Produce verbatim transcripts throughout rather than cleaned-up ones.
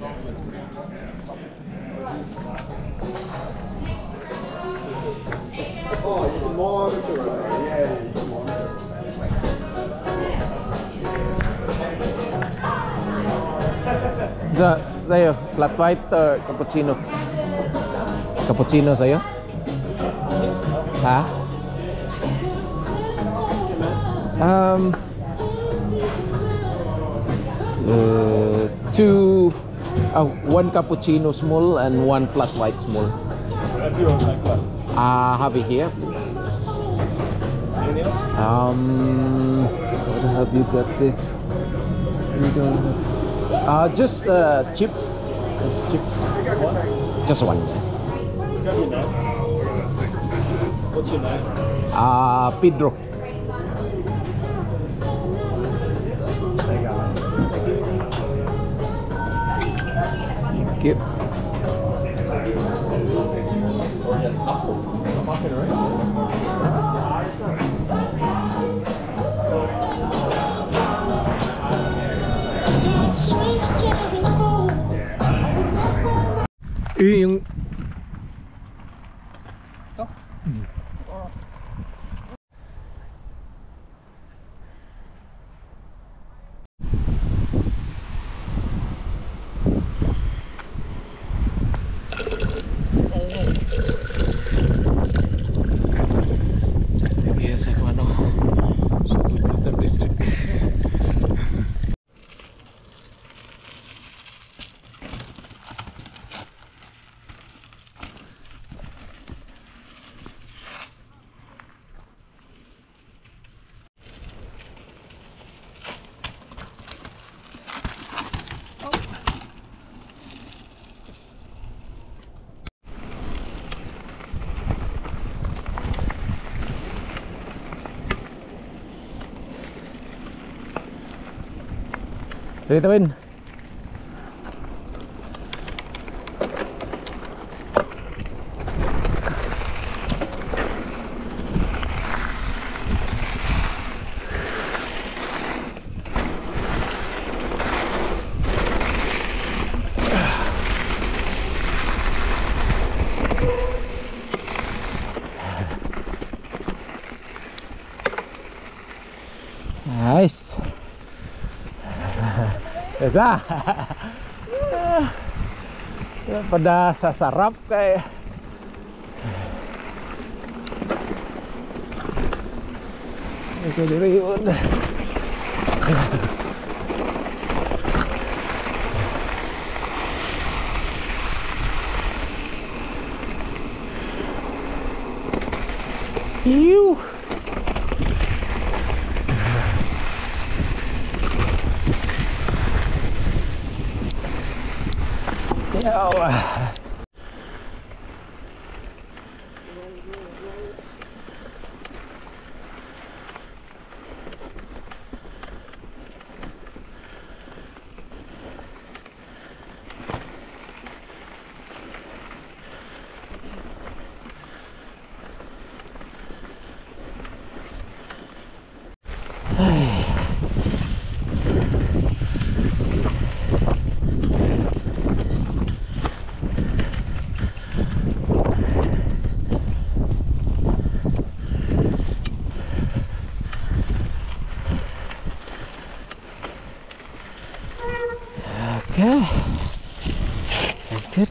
Oh, you can monitor it. Yeah, you can monitor it. Sa, sa'yo, flat white or cappuccino? Cappuccino sa'yo? Ha? Um, uh, two, uh, one cappuccino small and one flat white small. Uh, have it here, please. Um, what have you got there? You don't have. Uh, just uh, chips. Just chips. Just one. What's your name? Uh, Pedro. Thank you. Eh, yung ito? Hmm. Yes, ako ano sa Bulacan District. Dito Win. Nice. Esa. Pada sasarap kay Ito diri yun. Ew. Oh. Okay, very good.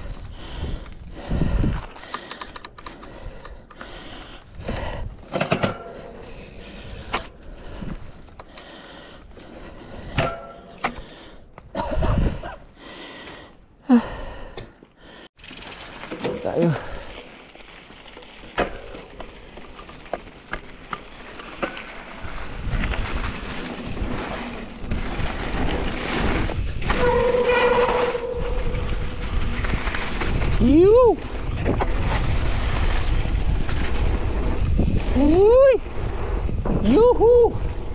Tayo. You. Uy. Yoo-hoo.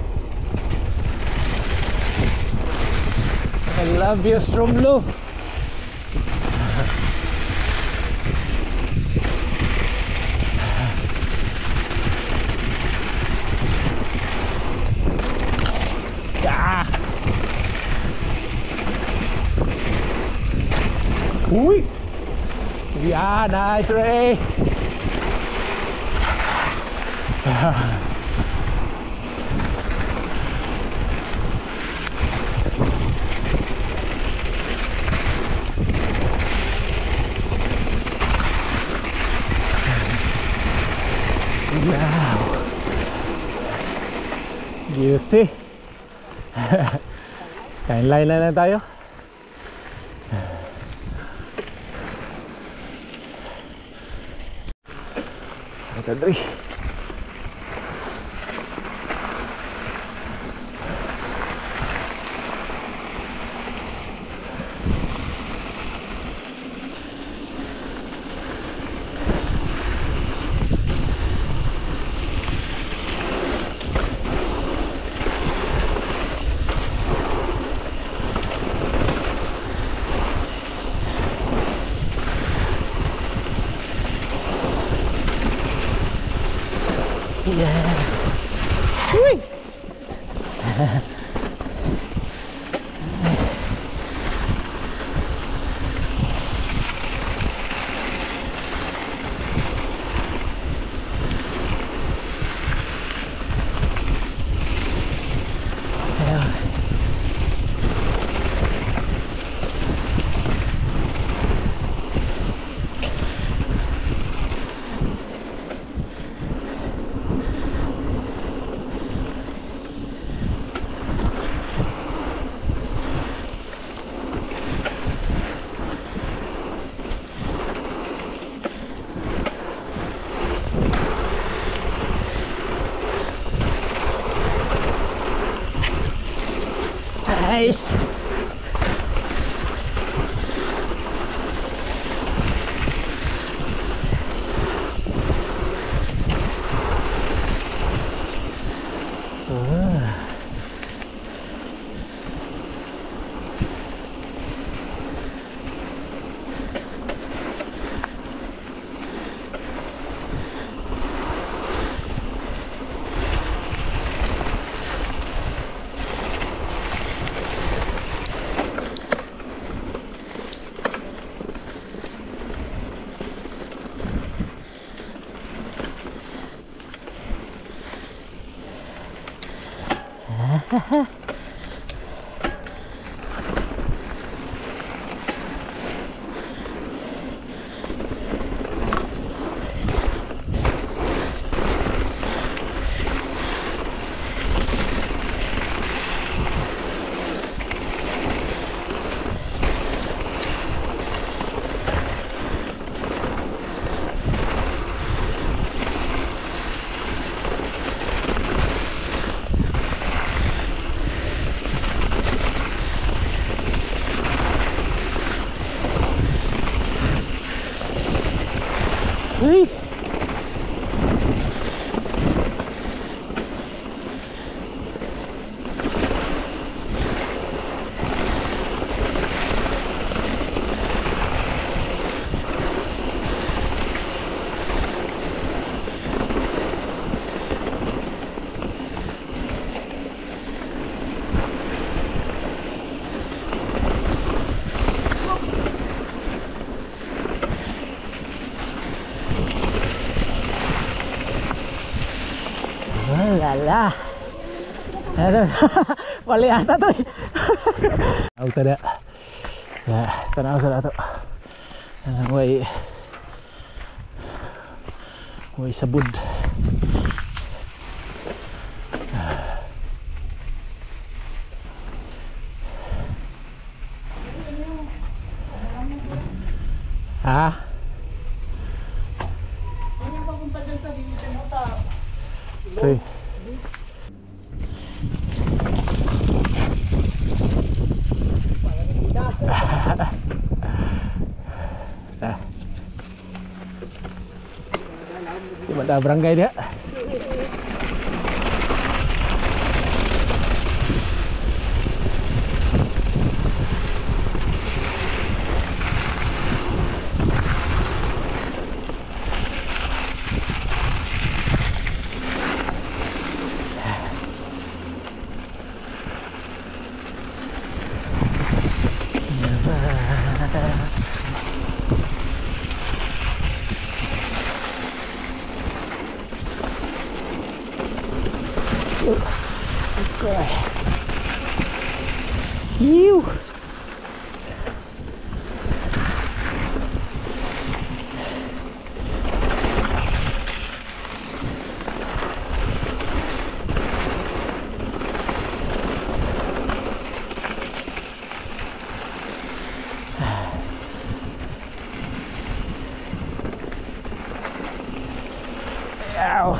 I love you, Stromlo. Ui. Yeah, nice, Ray. Wow. Beauty. Skyline na lang tayo. Ito dali. Yes. Whee! Nice. Yeah. Nice. Whee! Lala. Wali ata to. Ako tada. Ya, tanaw sa dato. Way way sabud. Ha? Okay. Ah. Di ada barangay dia. Wow.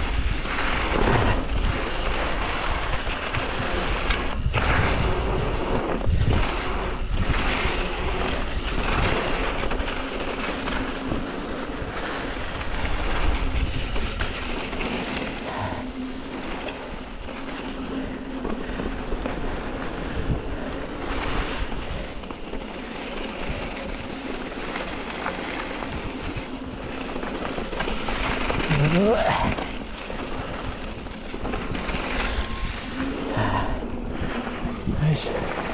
Nice.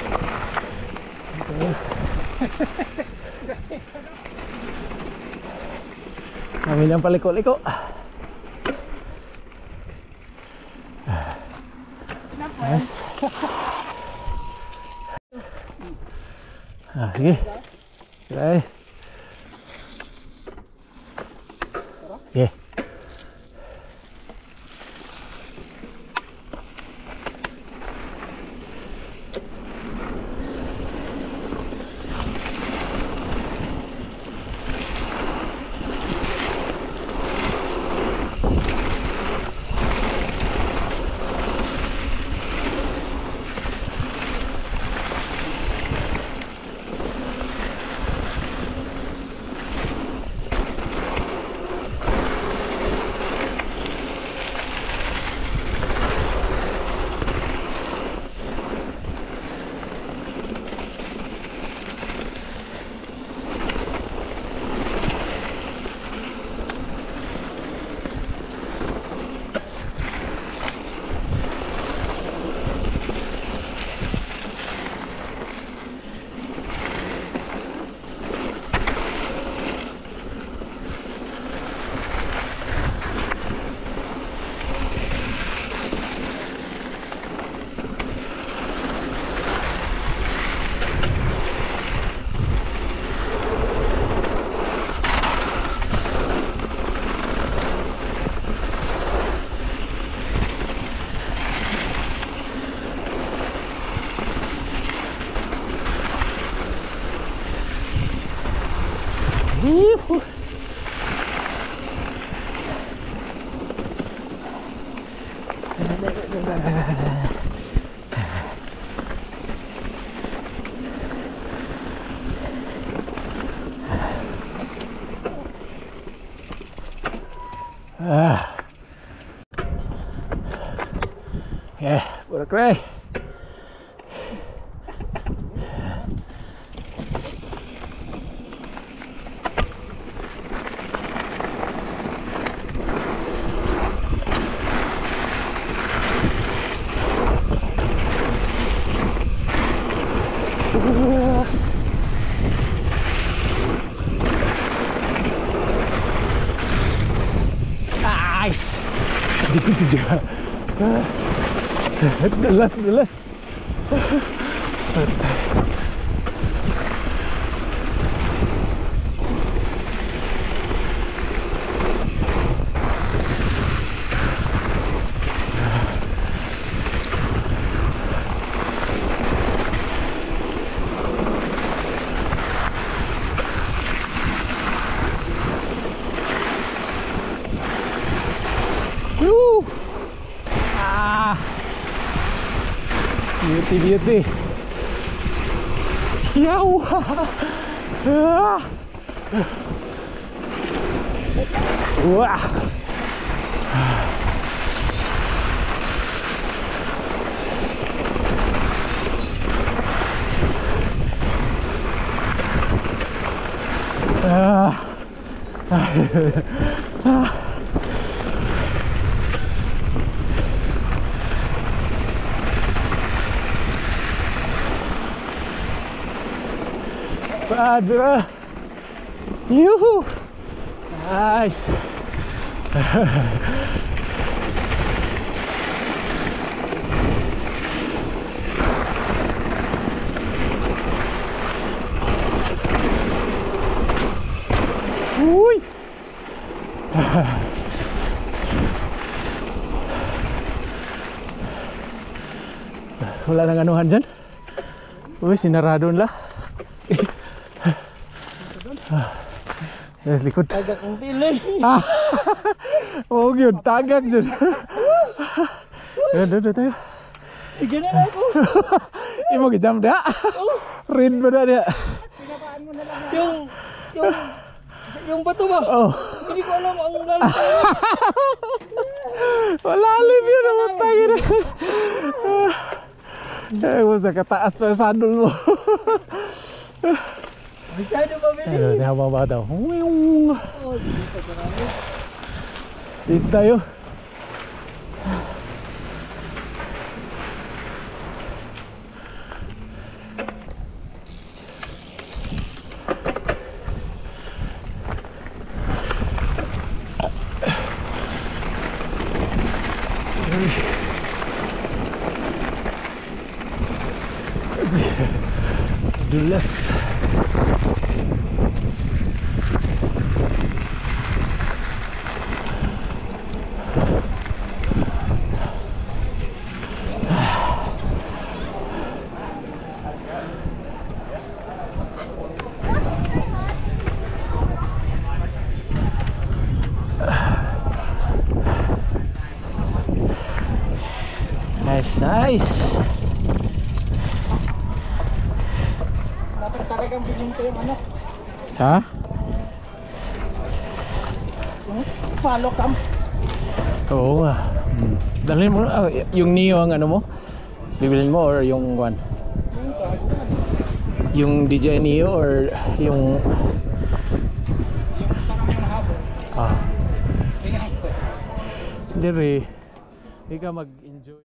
Ambil yang paliko-liko. Nice. Ah, sige. Okay. Okay. Yuhu. Ah. Yeah, what a great. Nice. Begitu dia. Delas, delas. Woo! Ah, beauty, beauty. Yow! Ah. Wah! Ah. Ah. Bad, bro. Yoo-hoo. Nice. Uy. Wala nang anuhan dyan. Uy, sinaradon lah. Eh, likod. Tagak ang tili. Ah. Oo yun, tagak dyan. Doon, doon, doon tayo. Bigyan na ako. Imo gijam dah. Rin ba na dia? Pinapaan mo na lang. Yung, yung, yung bato ba? Oh. Hindi ko alam ang lalim. Wala alim yun naman tayo na. Eh, basta kataas pa yung sandal mo. Masyado mabili. Ayan, nahawa ba daw? Oh, dito pa namin. Dito tayo. Dulas. Nice, nice. Dapat talagang bilhin ko yung ano, Ha? yung follow cam. Oo nga. Hmm. Dalhin mo ah, yung Neo ang ano mo? Bibilin mo or yung one? Yung D J I Neo or yung Yung parang mahaba. ah. Tingnan ko. Dire. Hindi ka mag-enjoy.